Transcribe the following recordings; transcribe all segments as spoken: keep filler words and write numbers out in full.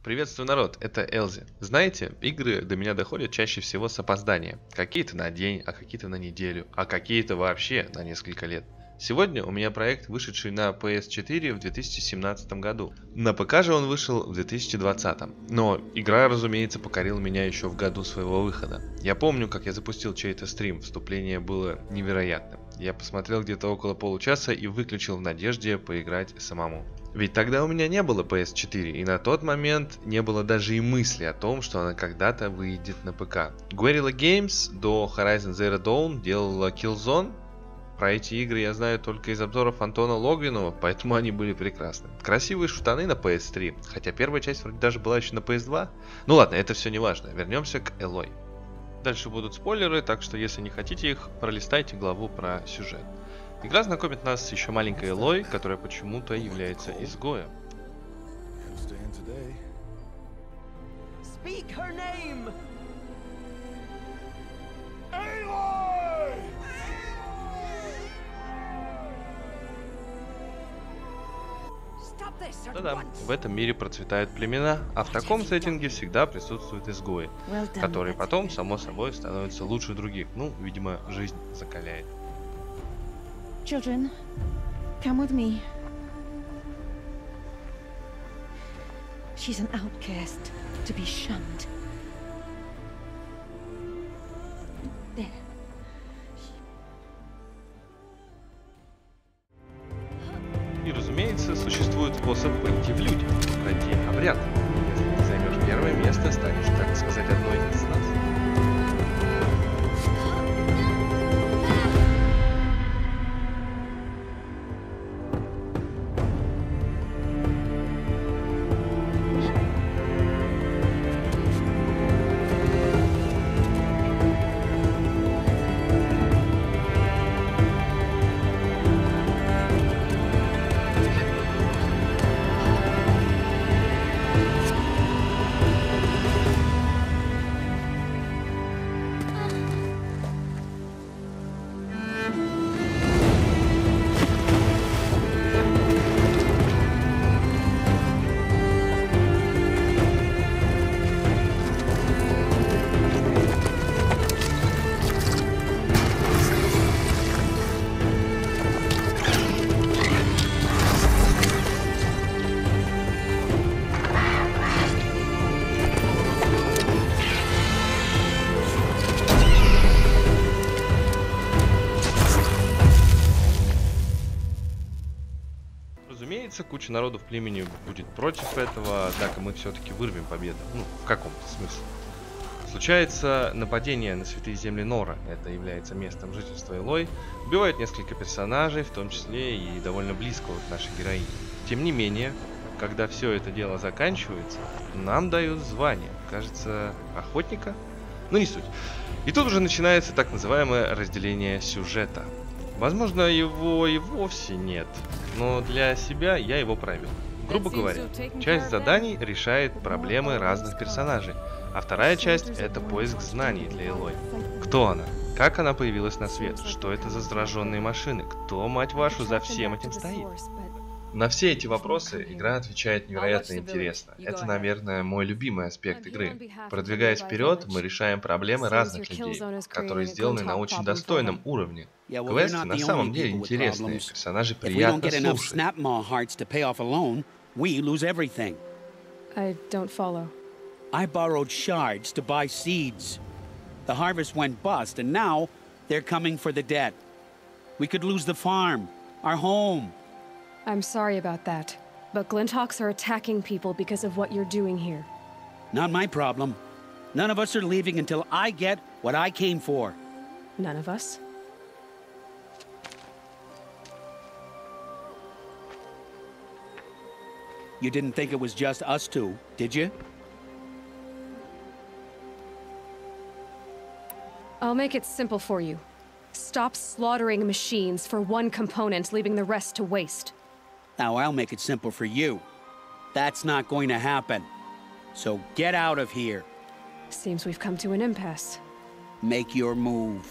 Приветствую, народ, это Элзи. Знаете, игры до меня доходят чаще всего с опозданием. Какие-то на день, а какие-то на неделю, а какие-то вообще на несколько лет. Сегодня у меня проект, вышедший на пи эс четыре в две тысячи семнадцатом году. На ПК же он вышел в две тысячи двадцатом. Но игра, разумеется, покорила меня еще в году своего выхода. Я помню, как я запустил чей-то стрим, вступление было невероятным. Я посмотрел где-то около получаса и выключил в надежде поиграть самому. Ведь тогда у меня не было пи эс четыре, и на тот момент не было даже и мысли о том, что она когда-то выйдет на ПК. Guerrilla Games до Horizon Zero Dawn делала Killzone. Про эти игры я знаю только из обзоров Антона Логвинова, поэтому они были прекрасны. Красивые шутаны на пи эс три, хотя первая часть вроде даже была еще на пи эс два. Ну ладно, это все не важно, вернемся к Элой. Дальше будут спойлеры, так что если не хотите их, пролистайте главу про сюжет. Игра знакомит нас с еще маленькой Элой, которая почему-то является изгоем. Да-да, в этом мире процветают племена, а в таком сеттинге всегда присутствуют изгои, которые потом, само собой, становятся лучше других. Ну, видимо, жизнь закаляет. Children, come with me. She's an outcast, to be shunned. There. И, разумеется, существует способ выйти в люди, пройти обряд. Если ты займешь первое место, станешь, так сказать, одной из нас. Разумеется, куча народу в племени будет против этого, однако мы все-таки вырвем победу. Ну, в каком-то смысле. Случается нападение на святые земли Нора, это является местом жительства Элой. Убивают несколько персонажей, в том числе и довольно близкого к нашей героине. Тем не менее, когда все это дело заканчивается, нам дают звание, кажется, охотника? Ну не суть. И тут уже начинается так называемое разделение сюжета. Возможно, его и вовсе нет, но для себя я его провел. Грубо говоря, часть заданий решает проблемы разных персонажей, а вторая часть — это поиск знаний для Элой. Кто она? Как она появилась на свет? Что это за зараженные машины? Кто, мать вашу, за всем этим стоит? На все эти вопросы игра отвечает невероятно интересно. Это, наверное, мой любимый аспект игры. Продвигаясь вперед, мы решаем проблемы разных людей, которые сделаны на очень достойном уровне. Квесты на самом деле интересные, персонажи приятно слушать. I don't follow. I borrowed shards to buy seeds. The harvest went bust, and now they're coming for the debt. We could lose the farm, our home. I'm sorry about that, but Glinthawks are attacking people because of what you're doing here. Not my problem. None of us are leaving until I get what I came for. None of us? You didn't think it was just us two, did you? I'll make it simple for you. Stop slaughtering machines for one component, leaving the rest to waste. Now I'll make it simple for you. That's not going to happen. So get out of here. Seems we've come to an impasse. Make your move.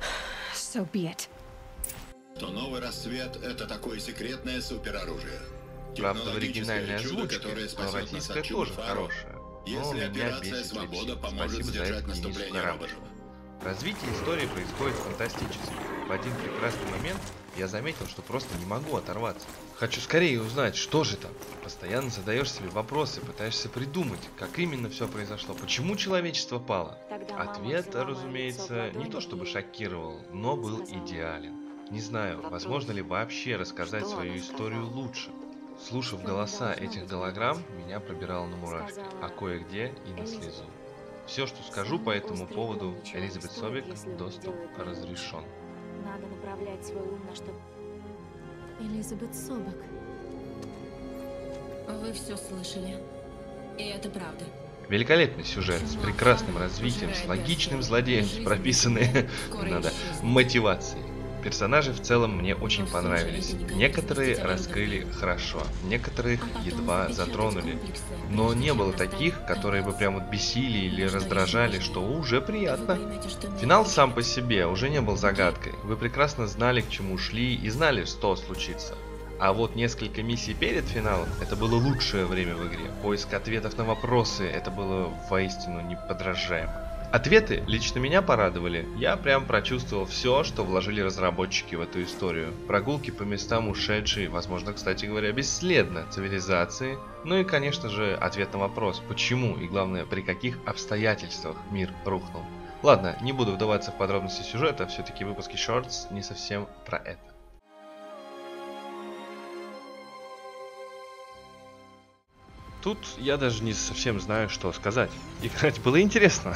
So be it. То новый рассвет — это такое секретное супероружие. Правда, в оригинальной озвучке, но российская тоже хорошая. Но меня бесит липсинг. Спасибо за это Денису Карамышеву. Развитие истории происходит фантастически. В один прекрасный момент я заметил, что просто не могу оторваться. Хочу скорее узнать, что же там. Постоянно задаешь себе вопросы, пытаешься придумать, как именно все произошло, почему человечество пало. Ответ, разумеется, не то чтобы шокировал, но был идеален. Не знаю, возможно ли вообще рассказать свою историю лучше. Слушав голоса этих голограмм, меня пробирало на мурашки, а кое-где и на слезу. Все, что скажу по этому поводу, Элизабет Собек, доступ разрешен. Надо направлять свой ум на что... Элизабет Собек. Вы все слышали. И это правда. Великолепный сюжет с прекрасным развитием, с логичным злодеем, с прописанной, надо, мотивацией. Персонажи в целом мне очень понравились. Некоторые раскрыли хорошо, некоторых едва затронули. Но не было таких, которые бы прям вот бесили или раздражали, что уже приятно. Финал сам по себе уже не был загадкой. Вы прекрасно знали, к чему шли и знали, что случится. А вот несколько миссий перед финалом — это было лучшее время в игре. Поиск ответов на вопросы — это было воистину неподражаемо. Ответы лично меня порадовали. Я прям прочувствовал все, что вложили разработчики в эту историю. Прогулки по местам ушедшей, возможно, кстати говоря, бесследно цивилизации. Ну и, конечно же, ответ на вопрос, почему и, главное, при каких обстоятельствах мир рухнул. Ладно, не буду вдаваться в подробности сюжета, все-таки выпуски Shorts не совсем про это. Тут я даже не совсем знаю, что сказать. Играть было интересно.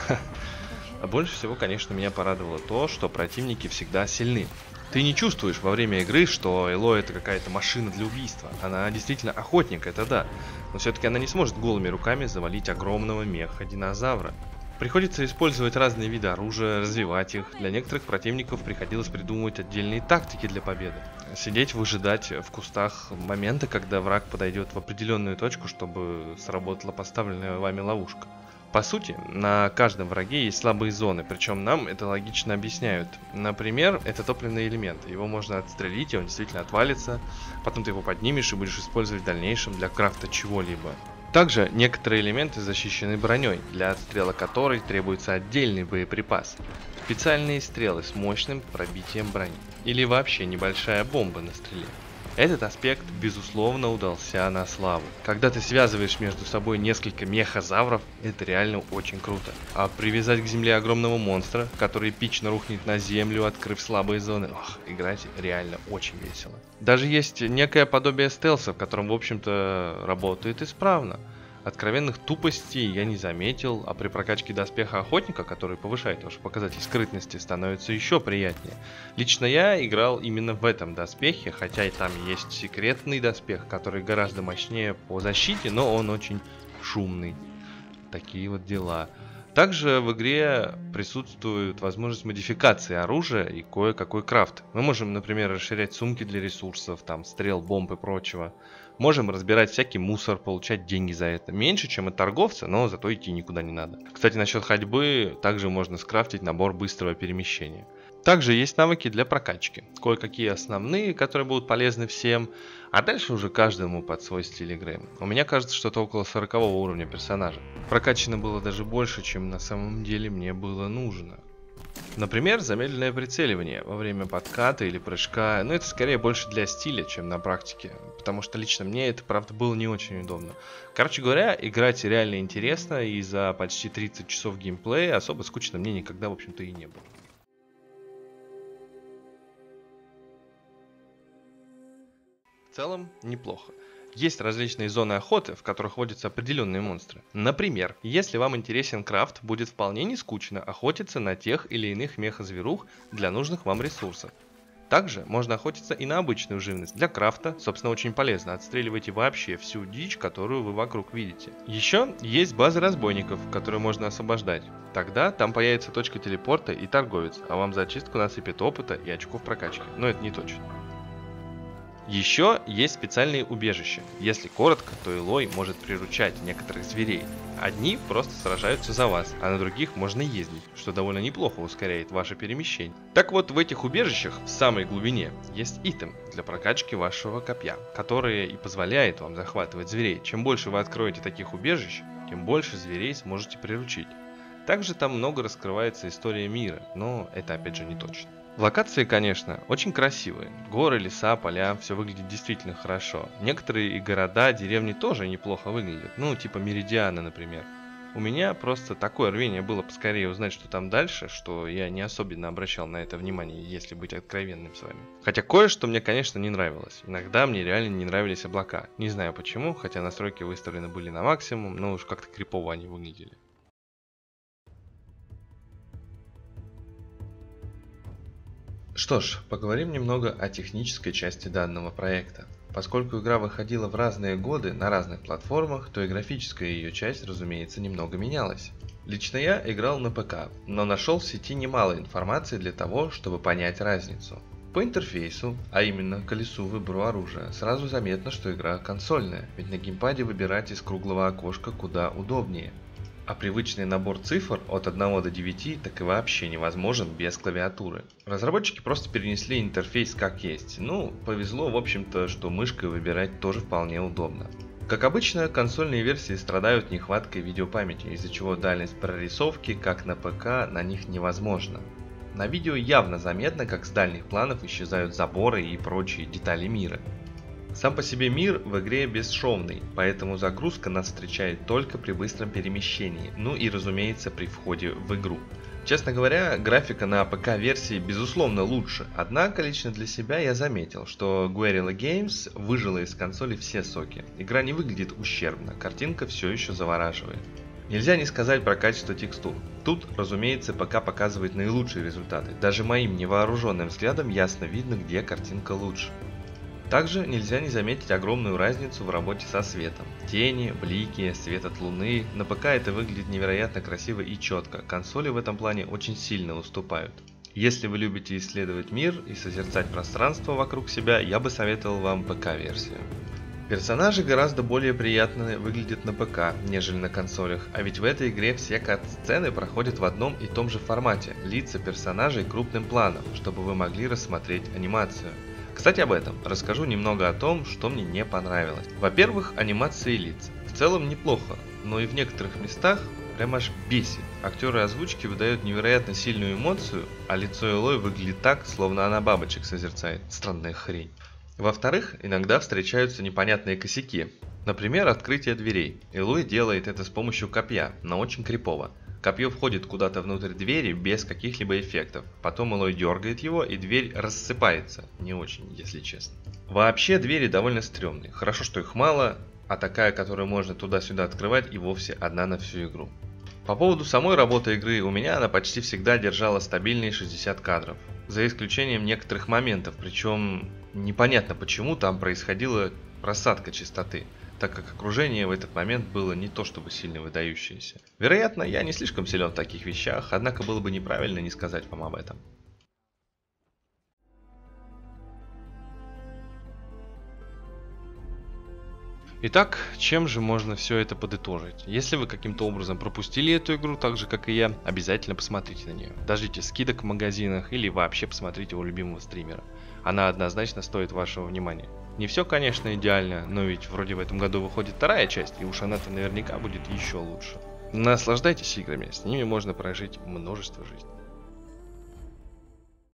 А больше всего, конечно, меня порадовало то, что противники всегда сильны. Ты не чувствуешь во время игры, что Элой это какая-то машина для убийства. Она действительно охотник, это да. Но все-таки она не сможет голыми руками завалить огромного меха-динозавра. Приходится использовать разные виды оружия, развивать их. Для некоторых противников приходилось придумывать отдельные тактики для победы. Сидеть, выжидать в кустах момента, когда враг подойдет в определенную точку, чтобы сработала поставленная вами ловушка. По сути, на каждом враге есть слабые зоны, причем нам это логично объясняют. Например, это топливный элемент. Его можно отстрелить, и он действительно отвалится. Потом ты его поднимешь и будешь использовать в дальнейшем для крафта чего-либо. Также некоторые элементы защищены броней, для отстрела которой требуется отдельный боеприпас. Специальные стрелы с мощным пробитием брони. Или вообще небольшая бомба на стреле. Этот аспект, безусловно, удался на славу. Когда ты связываешь между собой несколько мехозавров, это реально очень круто. А привязать к земле огромного монстра, который эпично рухнет на землю, открыв слабые зоны, ох, играть реально очень весело. Даже есть некое подобие стелса, в котором, в общем-то, работает исправно. Откровенных тупостей я не заметил, а при прокачке доспеха охотника, который повышает ваш показатель скрытности, становится еще приятнее. Лично я играл именно в этом доспехе, хотя и там есть секретный доспех, который гораздо мощнее по защите, но он очень шумный. Такие вот дела. Также в игре присутствует возможность модификации оружия и кое-какой крафт. Мы можем, например, расширять сумки для ресурсов, там, стрел, бомб и прочего. Можем разбирать всякий мусор, получать деньги за это. Меньше, чем от торговца, но зато идти никуда не надо. Кстати, насчет ходьбы, также можно скрафтить набор быстрого перемещения. Также есть навыки для прокачки. Кое-какие основные, которые будут полезны всем, а дальше уже каждому под свой стиль игры. У меня кажется, что это около сорокового уровня персонажа. Прокачано было даже больше, чем на самом деле мне было нужно. Например, замедленное прицеливание во время подката или прыжка, но это скорее больше для стиля, чем на практике, потому что лично мне это, правда, было не очень удобно. Короче говоря, играть реально интересно, и за почти тридцать часов геймплея особо скучно мне никогда, в общем-то, и не было. В целом, неплохо. Есть различные зоны охоты, в которых водятся определенные монстры. Например, если вам интересен крафт, будет вполне не скучно охотиться на тех или иных мехозверух для нужных вам ресурсов. Также можно охотиться и на обычную живность. Для крафта, собственно, очень полезно. Отстреливайте вообще всю дичь, которую вы вокруг видите. Еще есть базы разбойников, которые можно освобождать. Тогда там появится точка телепорта и торговец, а вам за очистку насыпет опыта и очков прокачки. Но это не точно. Еще есть специальные убежища. Если коротко, то Элой может приручать некоторых зверей. Одни просто сражаются за вас, а на других можно ездить, что довольно неплохо ускоряет ваше перемещение. Так вот, в этих убежищах, в самой глубине, есть итем для прокачки вашего копья, которое и позволяет вам захватывать зверей. Чем больше вы откроете таких убежищ, тем больше зверей сможете приручить. Также там много раскрывается история мира, но это опять же не точно. Локации, конечно, очень красивые. Горы, леса, поля, все выглядит действительно хорошо. Некоторые и города, деревни тоже неплохо выглядят. Ну, типа Меридиана, например. У меня просто такое рвение было поскорее узнать, что там дальше, что я не особенно обращал на это внимание, если быть откровенным с вами. Хотя кое-что мне, конечно, не нравилось. Иногда мне реально не нравились облака. Не знаю почему, хотя настройки выставлены были на максимум, но уж как-то крипово они выглядели. Что ж, поговорим немного о технической части данного проекта. Поскольку игра выходила в разные годы на разных платформах, то и графическая ее часть, разумеется, немного менялась. Лично я играл на ПК, но нашел в сети немало информации для того, чтобы понять разницу. По интерфейсу, а именно колесу выбору оружия, сразу заметно, что игра консольная, ведь на геймпаде выбирать из круглого окошка куда удобнее. А привычный набор цифр от одного до девяти так и вообще невозможен без клавиатуры. Разработчики просто перенесли интерфейс как есть. Ну, повезло, в общем-то, что мышкой выбирать тоже вполне удобно. Как обычно, консольные версии страдают нехваткой видеопамяти, из-за чего дальность прорисовки, как на ПК, на них невозможна. На видео явно заметно, как с дальних планов исчезают заборы и прочие детали мира. Сам по себе мир в игре бесшовный, поэтому загрузка нас встречает только при быстром перемещении, ну и разумеется при входе в игру. Честно говоря, графика на ПК-версии безусловно лучше, однако лично для себя я заметил, что Guerrilla Games выжила из консоли все соки. Игра не выглядит ущербно, картинка все еще завораживает. Нельзя не сказать про качество текстур. Тут, разумеется, ПК показывает наилучшие результаты, даже моим невооруженным взглядом ясно видно, где картинка лучше. Также нельзя не заметить огромную разницу в работе со светом. Тени, блики, свет от луны. На ПК это выглядит невероятно красиво и четко. Консоли в этом плане очень сильно уступают. Если вы любите исследовать мир и созерцать пространство вокруг себя, я бы советовал вам ПК-версию. Персонажи гораздо более приятно выглядят на ПК, нежели на консолях, а ведь в этой игре все кат-сцены проходят в одном и том же формате, лица персонажей крупным планом, чтобы вы могли рассмотреть анимацию. Кстати, об этом. Расскажу немного о том, что мне не понравилось. Во-первых, анимации лиц. В целом неплохо, но и в некоторых местах прям аж бесит. Актеры озвучки выдают невероятно сильную эмоцию, а лицо Элой выглядит так, словно она бабочек созерцает. Странная хрень. Во-вторых, иногда встречаются непонятные косяки. Например, открытие дверей. Элой делает это с помощью копья, но очень крипово. Копье входит куда-то внутрь двери без каких-либо эффектов. Потом Элой дергает его, и дверь рассыпается. Не очень, если честно. Вообще двери довольно стрёмные. Хорошо, что их мало, а такая, которую можно туда-сюда открывать, и вовсе одна на всю игру. По поводу самой работы игры, у меня она почти всегда держала стабильные шестьдесят кадров. За исключением некоторых моментов, причем непонятно почему там происходила просадка частоты, так как окружение в этот момент было не то чтобы сильно выдающееся. Вероятно, я не слишком силен в таких вещах, однако было бы неправильно не сказать вам об этом. Итак, чем же можно все это подытожить? Если вы каким-то образом пропустили эту игру, так же как и я, обязательно посмотрите на нее. Дождитесь скидок в магазинах или вообще посмотрите у любимого стримера. Она однозначно стоит вашего внимания. Не все, конечно, идеально, но ведь вроде в этом году выходит вторая часть, и уж она-то наверняка будет еще лучше. Наслаждайтесь играми, с ними можно прожить множество жизней.